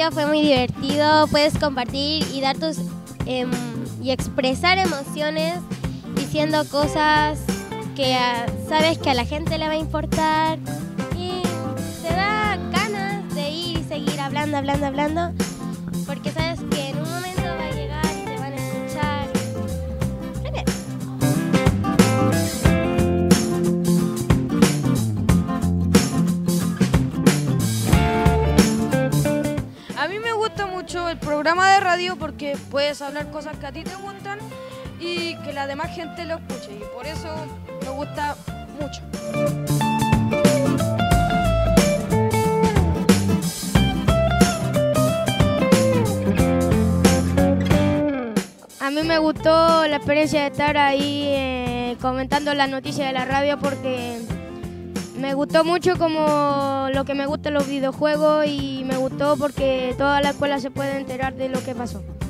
radio fue muy divertido, puedes compartir y dar y expresar emociones diciendo cosas que sabes que a la gente le va a importar y te da ganas de ir y seguir hablando, porque sabes que en un momento va a llegar y te van a escuchar. A mí me gusta mucho el programa de radio porque puedes hablar cosas que a ti te gustan y que la demás gente lo escuche, y por eso me gusta mucho. A mí me gustó la experiencia de estar ahí comentando las noticias de la radio porque me gustó mucho como lo que me gustan los videojuegos y me gustó porque toda la escuela se puede enterar de lo que pasó.